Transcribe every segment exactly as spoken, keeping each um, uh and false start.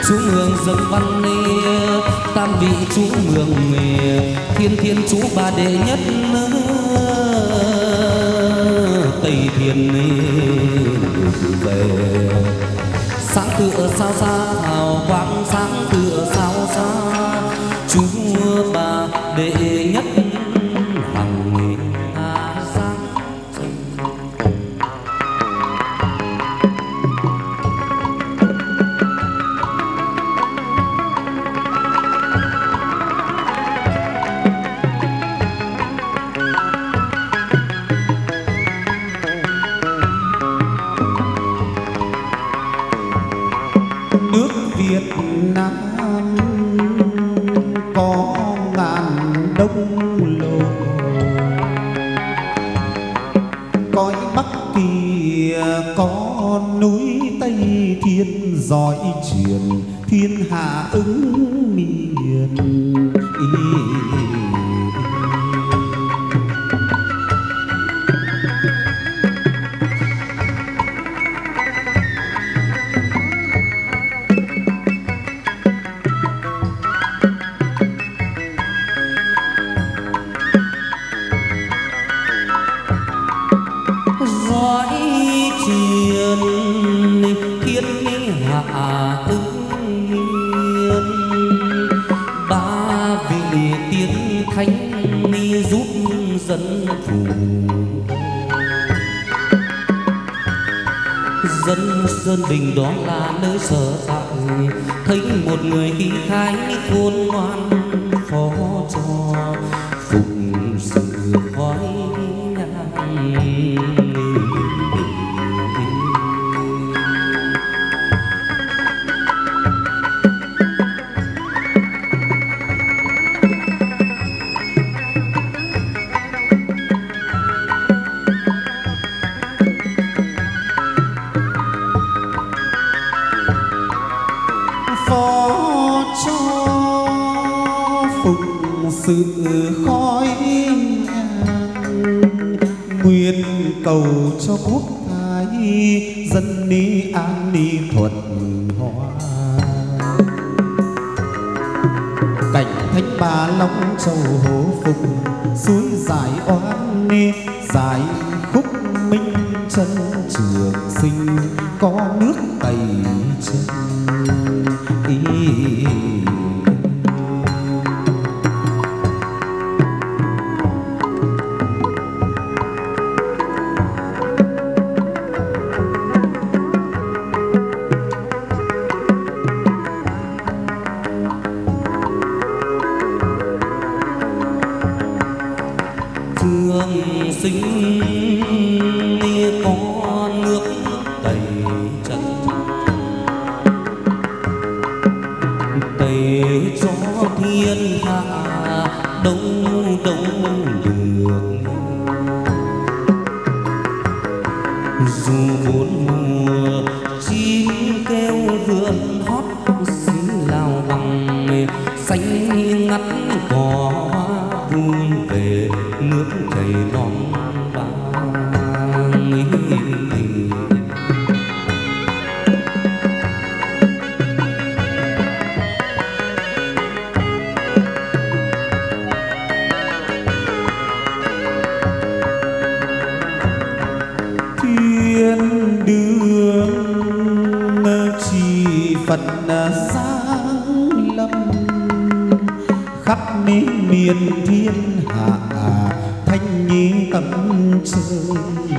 chú mường dân văn tam vị chú mường thiên thiên chú ba đệ nhất tây thiên về sáng tựa sao xa hào quang sáng tựa sao xa chú ba đệ nhất hằng hà giang. Nước Việt Nam có ngàn đông lô, cõi Bắc Kỳ có núi Tây Thiên, giỏi truyền thiên hạ ứng miền. Dân Sơn Bình đó là nơi sở tại, thấy một người khí khái khôn ngoan phó cho phụng sự khói nhang. Phó cho phụng sự khói nhang, nguyện cầu cho quốc thái dân ni an ni thuận hòa. Cảnh thánh Bà Long Châu Hố Phục, suối giải oan ni giải khúc minh chân trường sinh, có nước tẩy chân. Thương sinh có nước tẩy chân, tẩy cho thiên hạ đâu đâu được. Dù bốn mùa chim kêu vườn hót, xứ lao bằng xanh ngắt cỏ vui về nước chảy non vàng. Thiên đường chỉ Phật giáng lâm, khắp miền thiên hạ thanh nhi cấm chơi.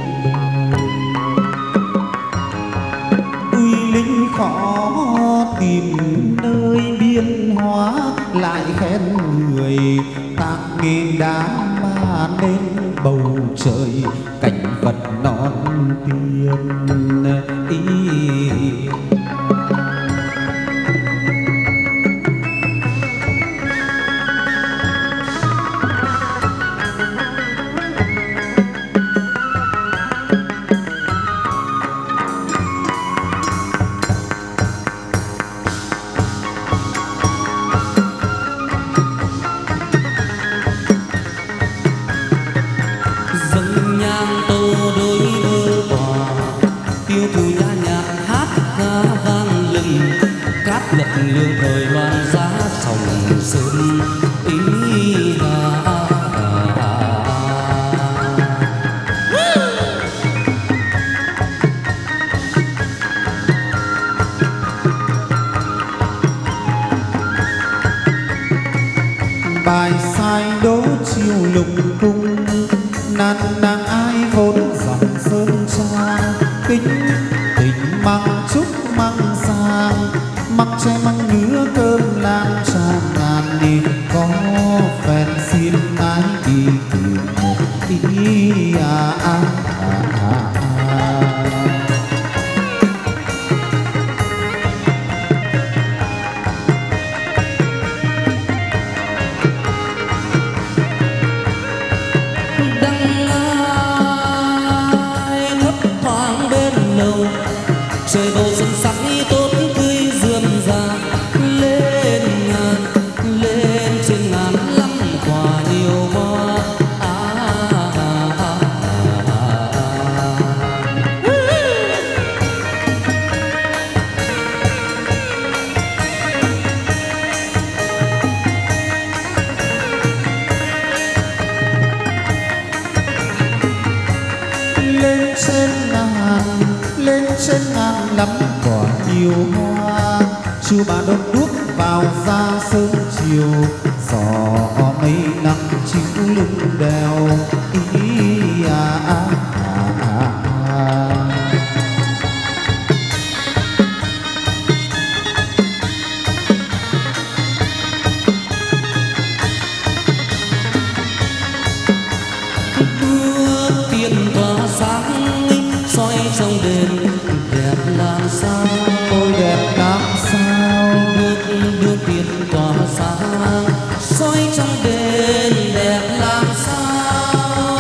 Uy linh khó tìm nơi biên hóa, lại khen người tác nghề đá mà nên bầu trời cảnh vật non tiên ý. Tiêu thù nhã nhạc hát ca vang lừng cát lật lương thời loan giá sòng sơn ý hà. Bài sai đố chiều lục cung nan nàng ai vốn dòng sơn trang kính tình măng trúc măng sang măng tre măng nứa cơm lam tràn ngàn đi có phèn xin ái đi tìm một ý à à à à à. Trời bầu xuân sắc tốt tươi rườm rà lên ngàn lên trên ngàn lắm quả nhiều hoa à, à, à, à, lên trên ngàn lên trên ngàn lắm quả nhiều hoa chu bà đốt đuốc vào ra sớm chiều gió mây nắng chiếu lưng đèo ý à à à à à. bước tiền tỏa sáng soi trong đền đẹp làm sao Ôi đẹp làm sao bước bước tiền tỏa sáng soi trong đền đẹp làm sao.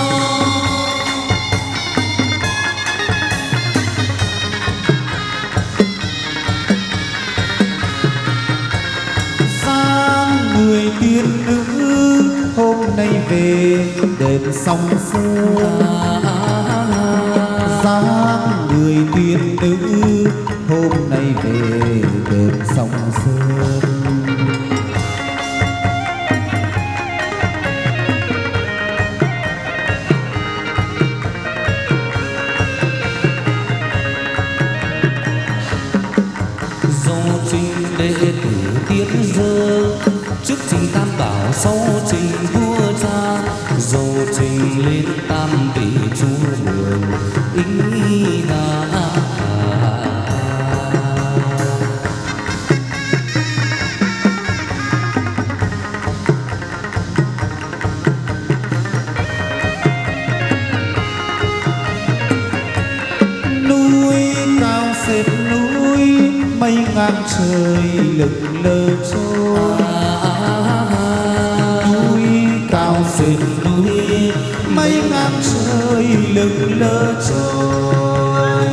dáng người tiên nữ hôm nay về đền sông sơn dáng người tiên nữ hôm nay về đền sông sơn. dấu trình đệ tử tiết dơ trước trình tam bảo sau trình vua cha dấu trình lên tam vị chúa mường ý hà. Núi cao xếp núi mây ngang trời lững lờ trôi núi cao xếp núi mây ngang trời lững lờ trôi.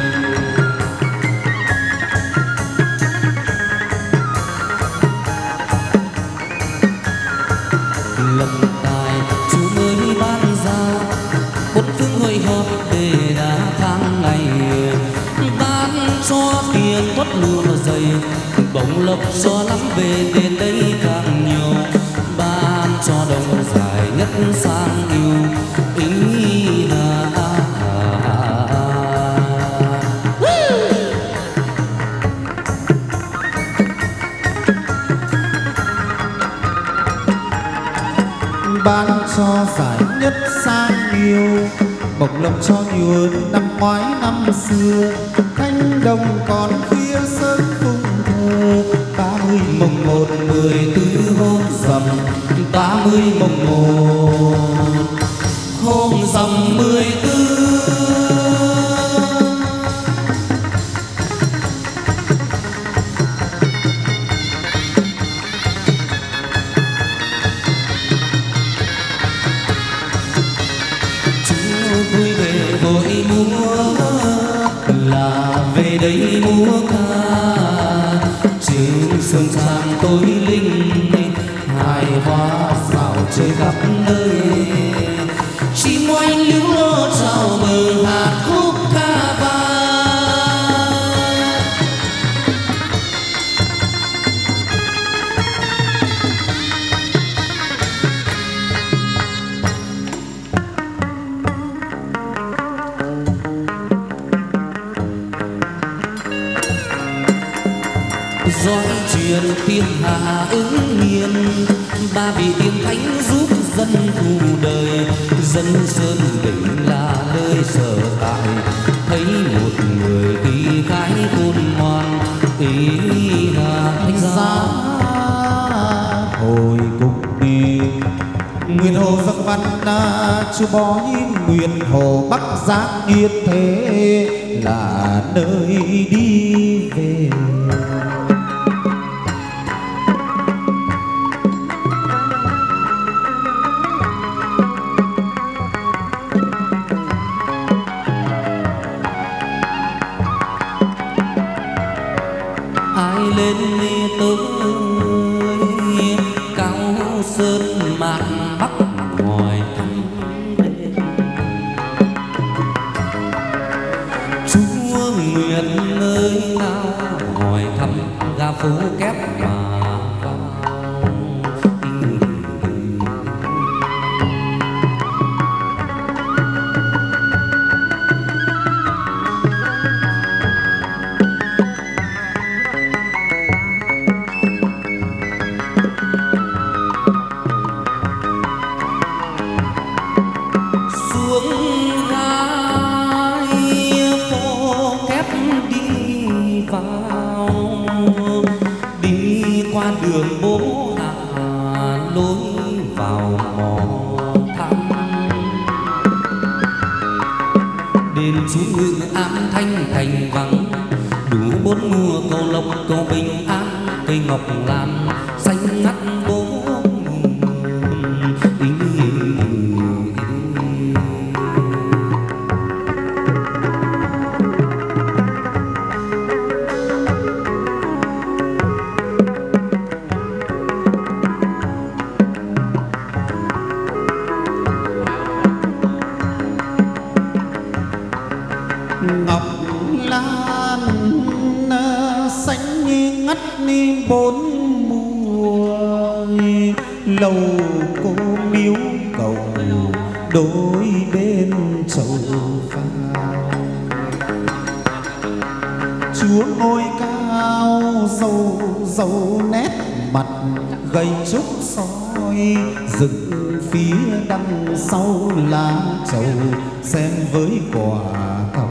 Lần tài chúa mới ban ra bốn phương hội họp để đã tháng ngày ban cho tiền thoát lụa dày bỗng lộc cho lắm về tiền đây càng nhiều ban cho đồng dài nhất sang yêu ý là à, à, à. Ban cho giải nhất sang yêu bổng lộc cho nhiều hơn năm ngoái năm xưa cánh đồng còn khuya sớm phung thơ ba mươi mồng một mười tư hôm rằm ba mươi mồng một hôm rằm mười tư vui về vội múa là về đây múa ca trên sườn tràng tối linh hài hoa xảo chơi khắp nơi chim oanh liễu lo chào mừng hạt khúc ca vang dõi truyền thiên hạ ứng nhiên, ba vị tiên thánh giúp dân phù đời. Dân Sơn Định là nơi sở tại, thấy một người đi khai khôn ngoan, ý là thánh giá hồi cùng đi. Nguyên hồ dâng văn chú bói, nguyên hồ bắc giác yên thế là nơi đi về. ai lên tới cao sơn mạn bắc hỏi thăm đêm. Chúa nguyện nơi nào hỏi thăm ga phố kép mà vào. Đường bố hạ lối vào mò thăm, đền chú ngự an thanh thành vắng, đủ bốn mùa cầu lộc cầu bình an. Cây ngọc lan xanh ngắt bốn ngọc lan xanh ngắt ni bốn mùa. Lầu cô miếu cầu đôi bên chầu phao, chúa ngôi cao dâu dâu nét mặt gầy trúc soi, dựng phía đằng sau lá trầu xem với quả cầu.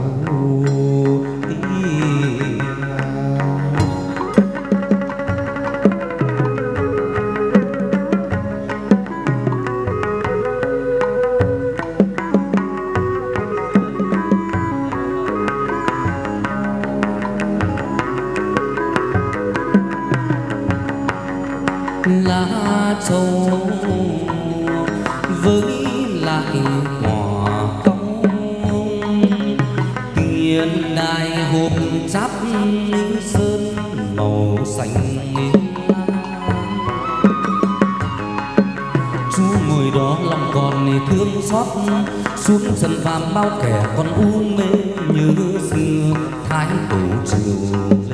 lá trầu với lại quả cong, tiền đài hộp chắp sơn màu xanh. Chú ngồi đó lòng còn thương xót, xuống sân phàm bao kẻ còn u mê như xưa thái tổ triều lệ.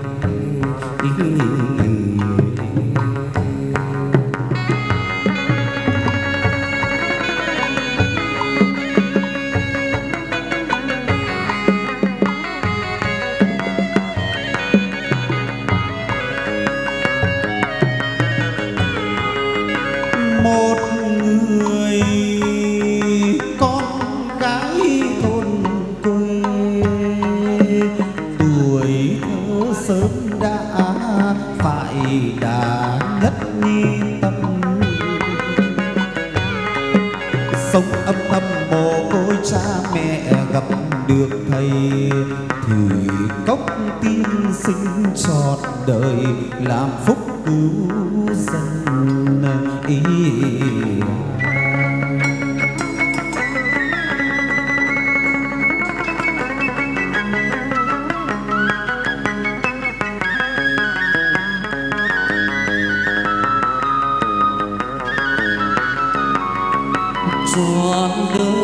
Một người con gái thôn quê, tuổi thơ sớm đã phải đã ngất nghi tâm. Sống âm thầm mồ côi cha mẹ, gặp được thầy thì cốc tiên sinh trọn đời làm phúc cứu dân ý. Trọn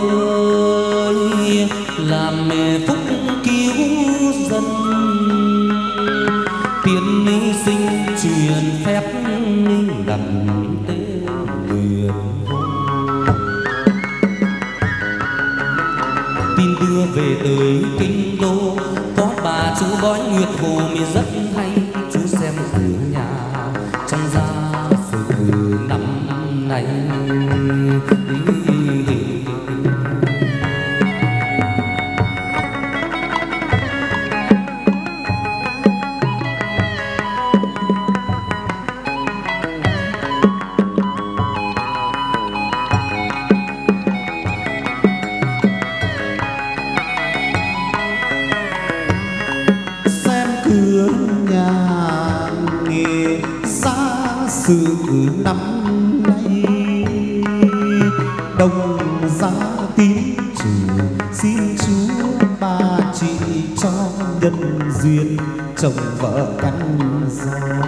đời làm mẹ phúc cứu dân, tiên ni sinh truyền phép đặt tên nguyện. Tin đưa về tới kinh đô, có bà chú bói nguyệt hồ mi rất hay, chú xem cửa nhà trong gia sử năm nay. Sự năm nay đồng giá tín chủ, xin Chúa ba chị cho nhân duyên chồng vợ căn gió.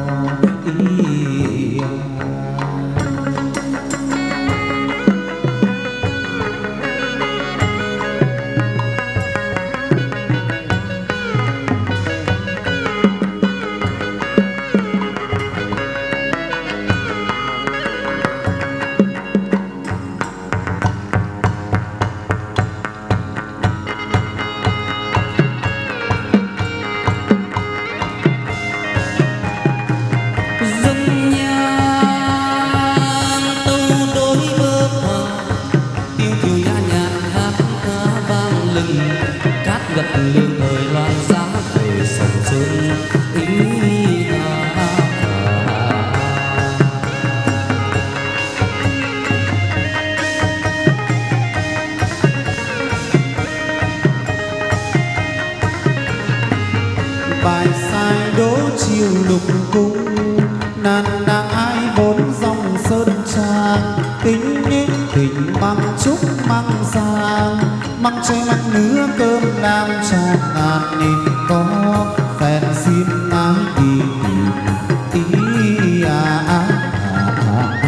Bài sai đố chiều lục cung, nan nàng ai vốn dòng sơn trang. Tính nhích tình mang chúc mang giang, mang chơi mang nứa cơm nam tràn ngàn. Nên có phèn xin ái đi tìm ý à à à à.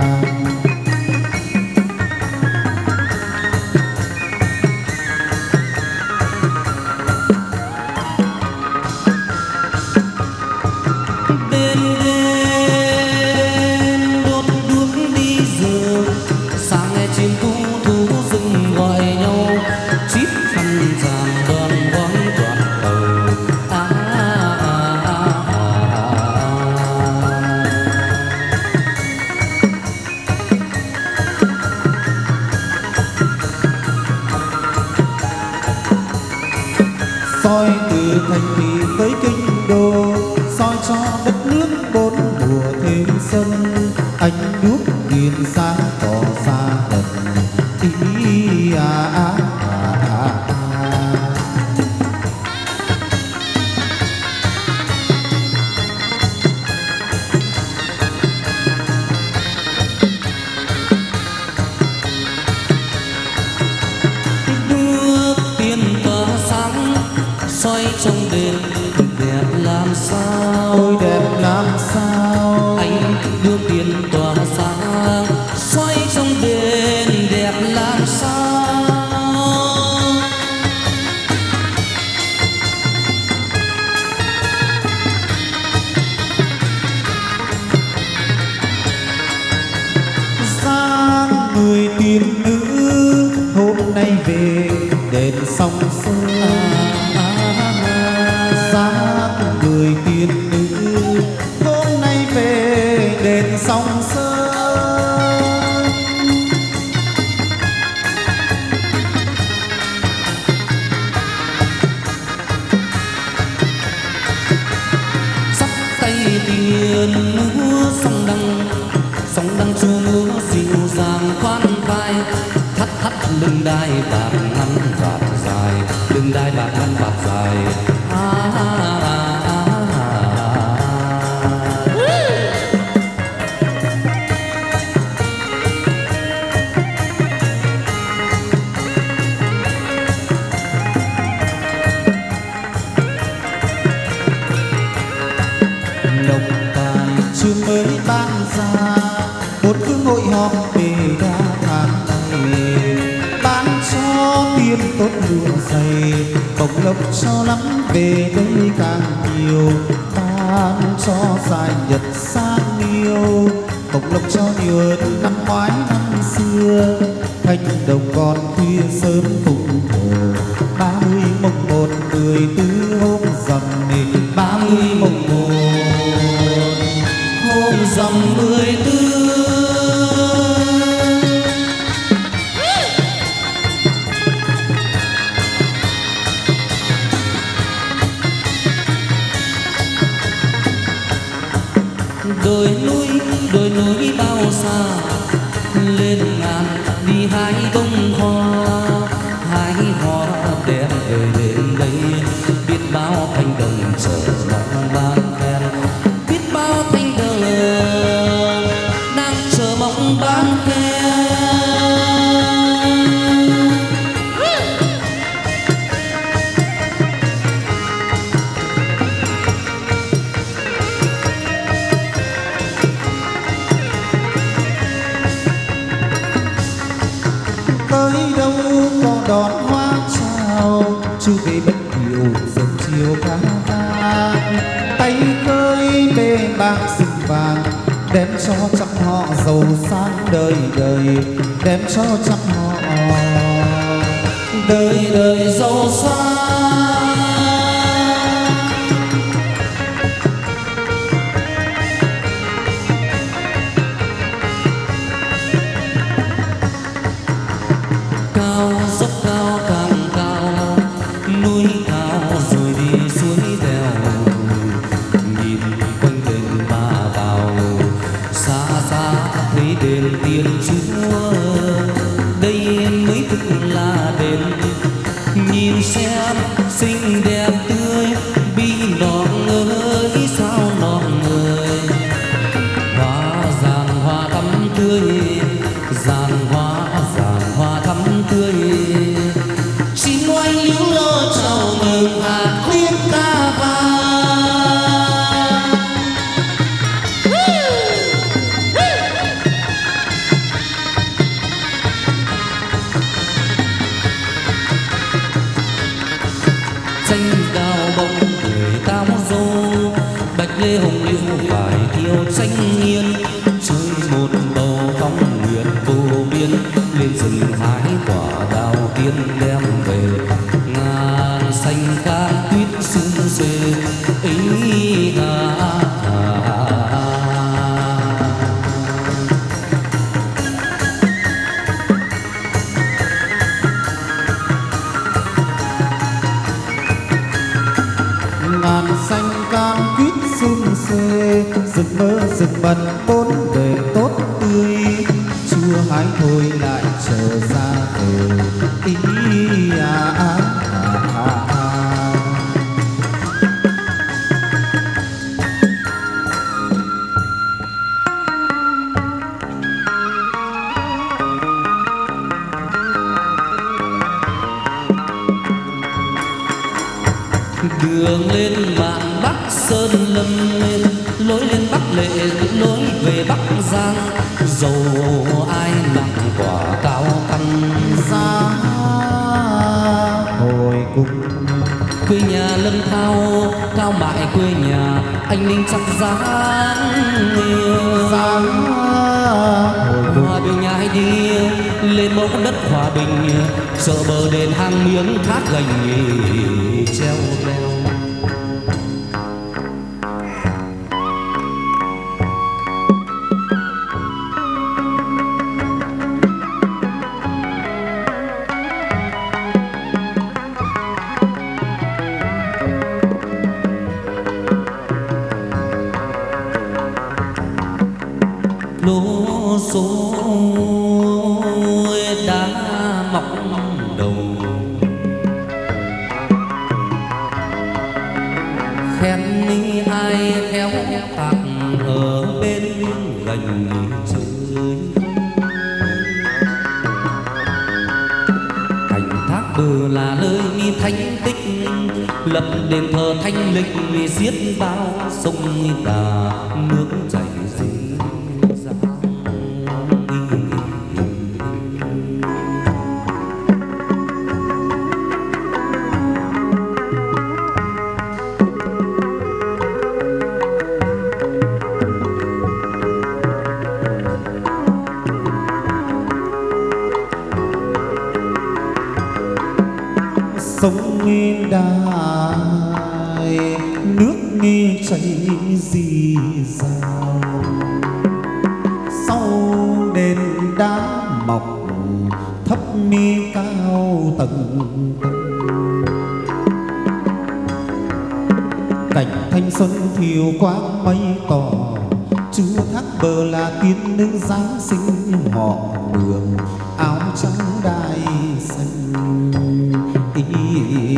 Soi từ thành thị tới kinh đô, soi cho đất nước bốn mùa thêm xuân. Ánh đuốc tiền sáng tỏ ra tận ý à à à à à. Đuốc tiền tỏa sáng soi trong đêm đẹp làm sao, ôi đẹp làm sao. anh đưa tiền tỏa sáng soi trong đêm đẹp làm sao. Dáng người tiên nữ hôm nay về đền sông Sơn. Dáng người tiên nữ hôm nay về đền sông Sơn. Sắc tay tiền múa song đăng, song đăng chu múa dịu dàng khoan vai. Thắt thắt lưng đai bạc ngắn vạt dài, lưng đai bạc ngắn vạt dài. À, à, à, à, à. Lộc tài chưa mới ban ra, một phương hội họp về đa tháng này. Ban cho tiền tốt lụa dày, bổng lộc cho lắm về đây càng nhiều. Ban cho dài nhật sang yêu, bổng lộc cho nhiều hơn năm ngoái năm xưa. Thanh đồng còn khuya sớm phụng thờ, ba mươi mồng một mười tư hôm dòng mười tư. Đồi núi đồi núi bao xa lên ngàn đi hái bông hoa, hái hoa đẹp về đến đây. Biết bao thanh đồng chờ mong ban khen, biết bao thanh đồng đang chờ mong ban khen. Tới đâu có đón hoa chào, chú về bất kiều dần chiều ca vang. Tay khơi bê bạc rừng vàng, đem cho trăm họ giàu sang đời đời, đem cho trăm họ đời đời giàu sang. Cao dốc cao càng cao, núi cao rồi đi suối đèo. Nhìn quanh đền mà vào, xa xa thấy đền Thiên Chúa. Đây mới thực là đền, nhìn xem xinh đẹp tươi. Bi non ơi sao non ơi, hoa giàn hoa thắm tươi, giàn hoa giàn hoa thắm tươi. Xin oanh liễu lo chào mừng hạt khuyết ca vang. Tranh cao bông người cao dô, bạch lê hồng liễu phải thiêu tranh nghiên. Chơi một bầu phong nguyện vô biên, lên rừng hái quả đào tiên đem về. Ngàn xanh cát tuyết sum xuê ý à, à, à. ngàn xanh cam quýt sum xuê, rực mơ rực bần bốn bề tốt tươi. Chưa hái thôi lại chờ ra về, ý à à à à à. Đường lên mạn Bắc Sơn Lâm, lối lên Bắc Lệ lối về Bắc Giang. Dầu ai nặng quả cao căn, Ra hồi cung quê nhà Lâm Thao cao mại quê nhà anh Ninh chắc dáng. Giang hồi cung Hòa Bình ai đi lên mẫu đất hòa bình, chợ bờ đền hang miếng thác gành treo leo. Lô số đã mọc đầu, khen ni ai khéo tạc ở bên gành chơi. Thành thác bờ là nơi thanh tích, lập đền thờ thanh lịch giết bao sông Đà nước chảy dính dáng. sông nghe đài nước nghe chảy rì rào. đá mọc thấp mi cao tầng tầng. Cảnh thanh xuân thiều quang mây tỏ, Chúa thác bờ là tiên nữ Giáng sinh, họ đường áo trắng đai xanh. Ý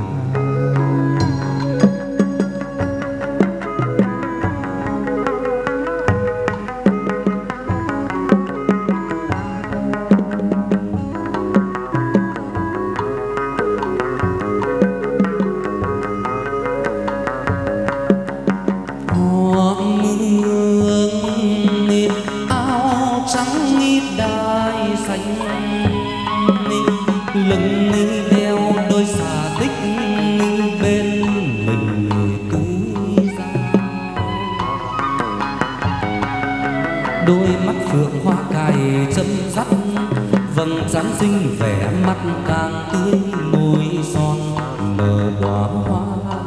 lưng đeo đôi xà tích bên mình túi dao, đôi mắt phượng hoa cài chấm dắt, vầng trán xinh vẻ mắt càng tươi, môi son nở đóa hoa.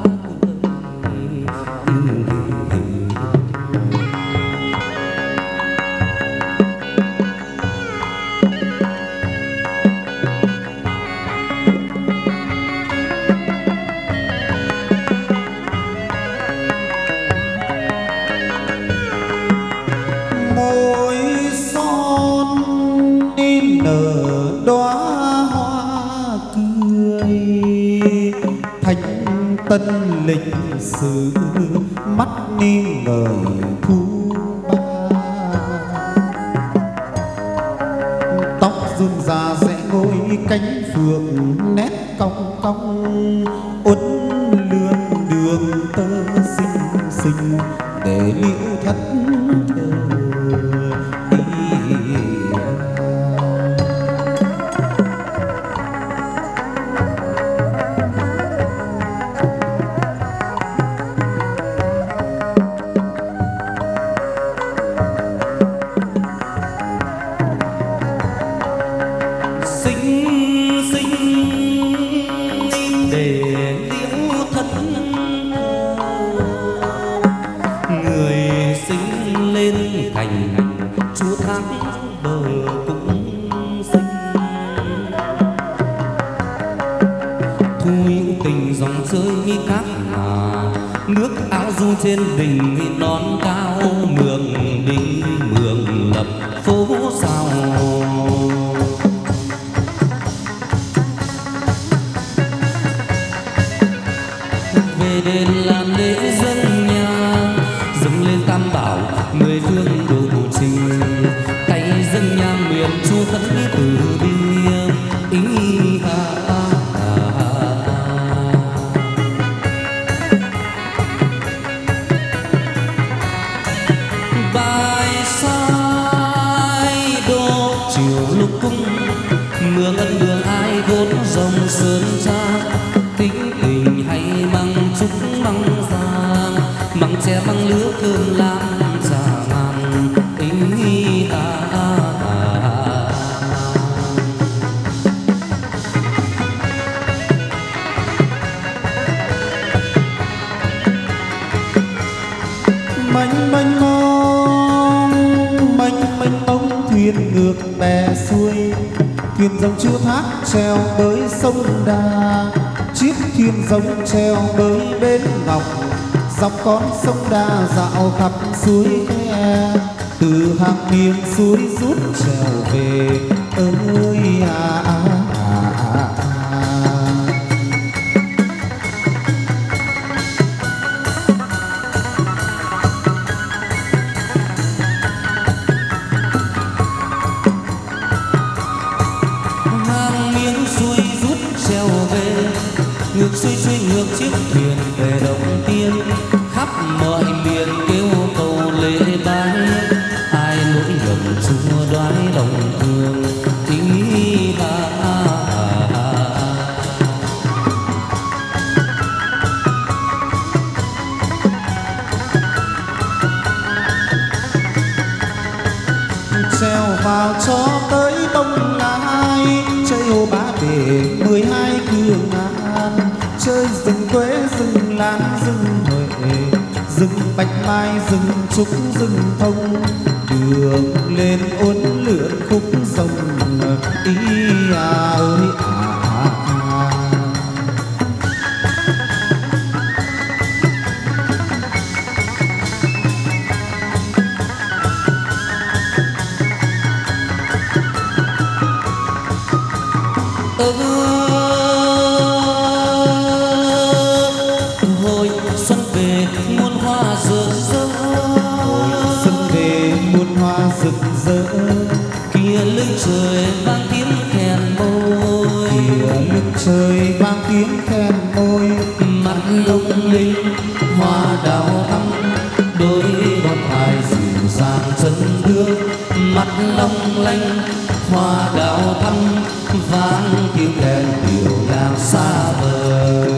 Tân lịch sử mắt ni ngời thu ba, tóc dương già rẽ ngôi cánh phượng, nét cong cong uốn lượn đường tơ xinh xinh để liễu thất thờ. Chúa thác bờ cũng xinh, thu hữu tình dòng chơi cát mà, nước áo du trên đỉnh non cao, mường đi mường lập phố sao. Về đền làm lễ dâng nhang, dâng lên tam bảo mười phương độ trình, tay dâng nhang nguyện Chúa khấn từ bi. Ý ha ha ha. Bài sai đô chiều lục cung, mương ân đường ai vốn dòng sơn tra, tính tình hay măng trúc măng giang, măng tre măng lứa cơm lam trà ngàn. Ý ha ha ha. Mênh mênh mông mênh mênh mông thuyền ngược bè xuôi, thuyền dòng Chúa thác treo bới sông Đà, chiếc thuyền giống treo bới bến ngọc, dọc con sông Đà dạo khắp suối khe, từ hàng nghiêng suối rút trèo về. Ơi à à à à. Hàng miếng suối rút trèo về, ngược xuôi xuôi ngược chiếc thuyền về Đồng Tiên, khắp mọi miền kêu cầu lễ bái, ai nỗi lầm Chúa đoái lòng thương. Ý ha ha ha. Trèo vào cho tới Đông Lai, chơi hồ Bá Để mười hai cường an, chơi rừng quế rừng lan rừng huệ, rừng bạch mai rừng trúc rừng thông, đường lên uốn lượn khúc sông ý à ơi à, à, à. Ơ hồi xuân về muôn hoa rực rỡ, xuân về muôn hoa rực rỡ, kia lưng trời vang tiếng kèn môi, kia lưng trời vang tiếng kèn môi, mặt lung linh hoa đào thắm, đôi ngón tay dịu dàng chân bước, mắt long lanh hoa đào thắm, vang tiếng kèn điệu nhạc xa vời.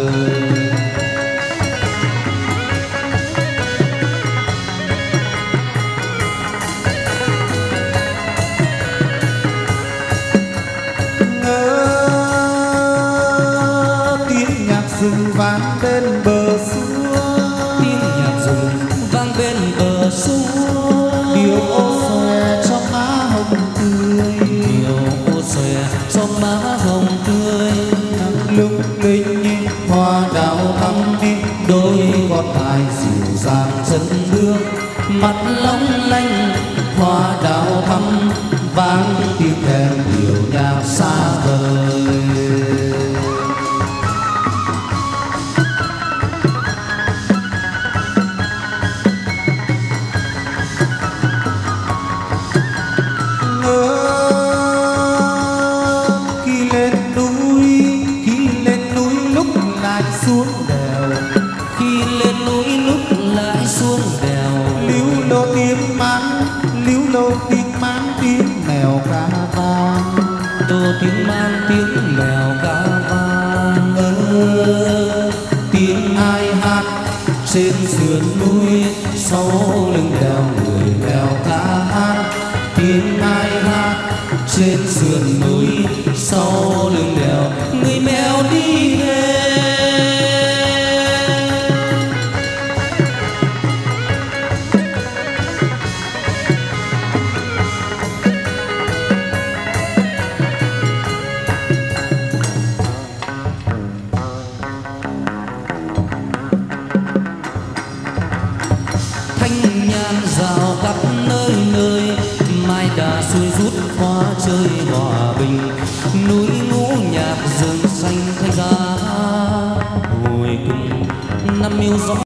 Rừng vang bên bờ suối, tiếng nhạc rừng vang bên bờ suối, điệu ô xòe cho má hồng tươi, điệu ô xòe cho má hồng tươi, nắng lung linh hoa đào thắm, đôi gót tài dịu dàng chân bước, mắt long lanh hoa đào thắm, vang tiếng kèn điệu nhạc xa vời. Xuống đèo, khi lên núi lúc lại xuống đèo, líu lô tiếng mán, líu lô tiếng mán tiếng mèo ca vang, tô tiếng man tiếng mèo ca vang. Ơ tiếng ai hát trên sườn núi, sau lưng đèo người mèo ca hát, tiếng ai hát trên sườn núi, sau lưng đèo người mèo đi về. Thanh nhàn rào khắp nơi nơi, mai đà xuôi rút hoa chơi hòa bình, núi ngũ nhạc rừng xanh thay ra hồi cùng năm yêu gió.